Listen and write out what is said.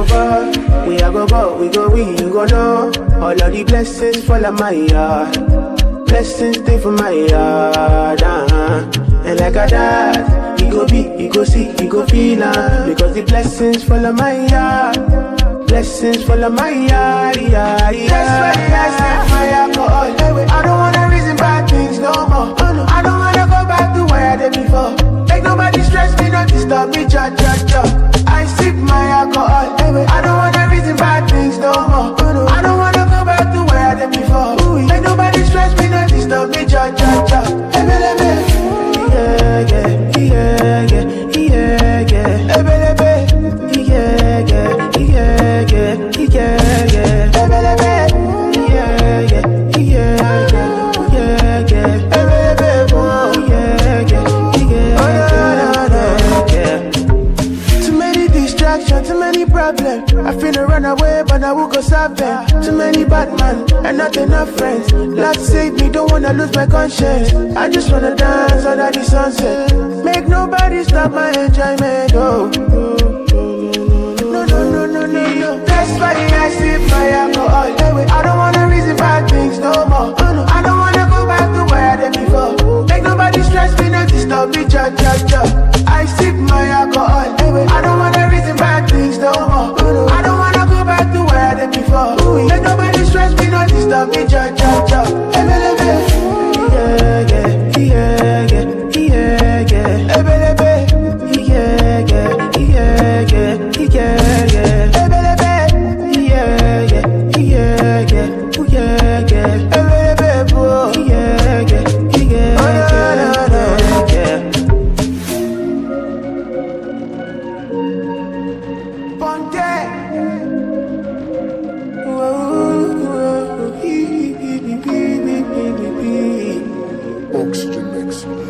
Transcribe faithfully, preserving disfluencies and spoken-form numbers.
go go, we a go go, we go we, you go know. All of the blessings fall on my yard. Blessings stay for my yard, uh-huh. And like a dad, he go be, he go see, he go feel, uh, because the blessings fall on my yard. Blessings fall on my yard, yeah, yeah. That's why I sip my alcohol. I don't wanna reason bad things no more. I don't wanna go back to where I did before. Make nobody stress me, not disturb me, cha cha cha. I sip my alcohol. I don't wanna reason bad things no more. I don't wanna go back to where I did before. Make nobody stress me, not disturb me, cha cha cha. Yeah, yeah, yeah, yeah, yeah, yeah. Yeah, yeah, yeah, yeah, yeah, yeah. Too many problems, I finna run away, but I will go solve them. Too many bad men, and not enough friends. Lord save me, don't wanna lose my conscience. I just wanna dance under the sunset. Make nobody stop my enjoyment, oh. No, no, no, no, no, no. That's why I sip my alcohol. I don't wanna reason bad things no more. I don't wanna go back to where I did before. Make nobody stress me, not disturb me, cha cha cha. I sip my alcohol. I don't wanna reason bad things no more. I don't wanna go back to where I did before. Make nobody stress me, not disturb me, cha cha cha. Yeah, yeah, yeah, yeah, yeah, yeah. Yeah, yeah, yeah, yeah, yeah, yeah. Oxygen mix.